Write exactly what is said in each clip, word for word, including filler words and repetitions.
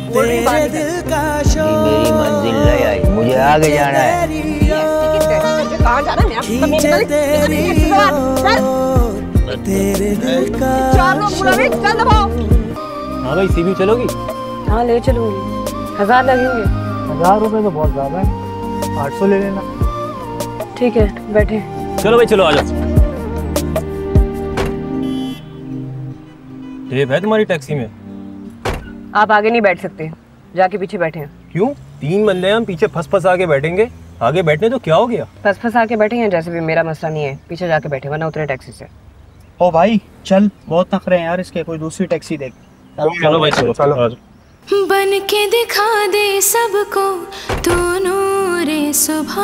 बोल रही बात मेरी मंजिल नहीं आई, मुझे आगे जाना है। कहाँ जाना है? तेरे दिल का चार लोग बुलावे, चल दबाओ। हाँ भाई, सीबी चलोगी? हाँ ले चलूंगी। हजार लगेंगे। हजार रुपए तो बहुत ज्यादा है, आठ सौ ले लेना। ठीक है, बैठे। चलो भाई, चलो आ जाओ। टेप है तुम्हारी टैक्सी में? आप आगे नहीं बैठ सकते, जाके पीछे बैठे हैं। क्यों? तीन बंदे हैं, हम पीछे फंस फंस आके बैठेंगे। आगे बैठने तो क्या हो गया? फंस फंस आके बैठे हैं जैसे भी, मेरा मसला नहीं है। पीछे जाके बैठे, वरना उतरे टैक्सी से। ओ भाई चल, बहुत नखरे हैं यार इसके, कोई दूसरी टैक्सी देख। चलो भाई, चलो चलो। बन के दिखा दे सबको तू नूरे सुबह,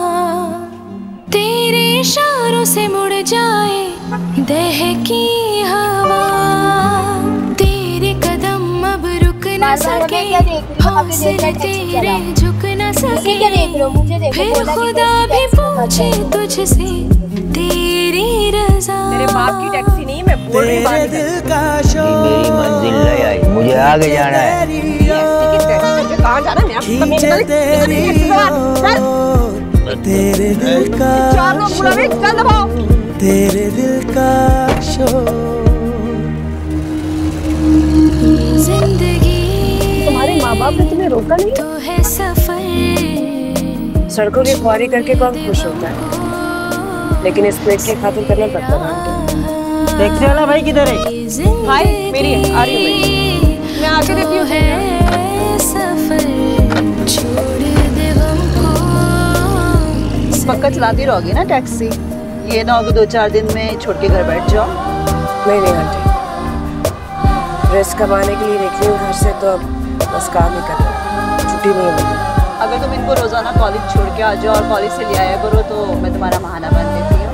तेरे इशारों से मुड़ जाए दहकी हवा, तेरे कदम अब रुक न सके, हौसले तेरे झुक न सके, फिर खुदा भी पूछे तुझसे तेरी रज़ा। मेरे बाप की टैक्सी नहीं, मैं बोल रही बात तेरे दिल का शोर, मेरी मंजिल नहीं आई, मुझे आगे जाना है। कहाँ जाना है? खींचे तेरी ओर, तेरे दिल का चार लोग बुलावे, चल दबाओ। तेरे दिल का शोर। जिंदगी तुम्हारे माँ बाप ने तुम्हें रोका नहीं? तो है सफर, सड़कों की ख्वारी करके कौन खुश होता है, लेकिन इस पेट की खातिर करना पड़ता है। टैक्सी वाला भाई किधर है? हाय, मेरी है, आ रही हूँ मैं। मैं आके देती हूँ। सफर छोड़ दे हमको। पक्का चलाती रहोगी ना टैक्सी? ये ना होगी दो चार दिन में छोड़ के घर बैठ जाओ। नहीं नहीं आंटी, रिस्क कमाने के लिए निकली हूँ घर से, तो अब बस काम ही करना, छुट्टी नहीं मिली। अगर तुम इनको रोजाना कॉलेज छोड़ के आ जाओ और कॉलेज से ले आया करो तो मैं तुम्हारा बहाना बन देती हूँ।